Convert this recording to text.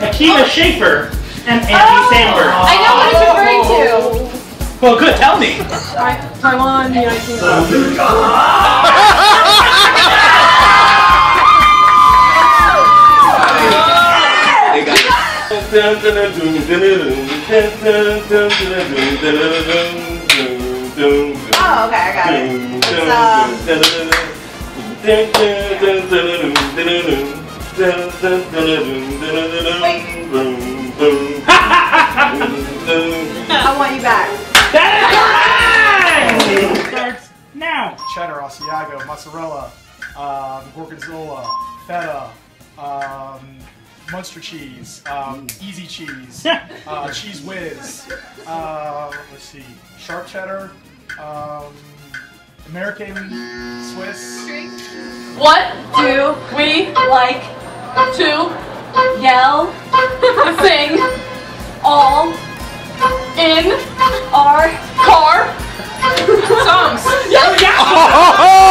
Akiva Schaffer, and Andy Samberg. I know what it's referring to. Well, good. Tell me. Taiwan, United Kingdom. Oh, okay, I got it. I want you back. That is correct! Starts now. Cheddar, Asiago, mozzarella, gorgonzola, feta, Munster cheese, easy cheese, cheese whiz, let's see, sharp cheddar, American Swiss. What do we like to yell, sing, all in our car? Songs. Yes.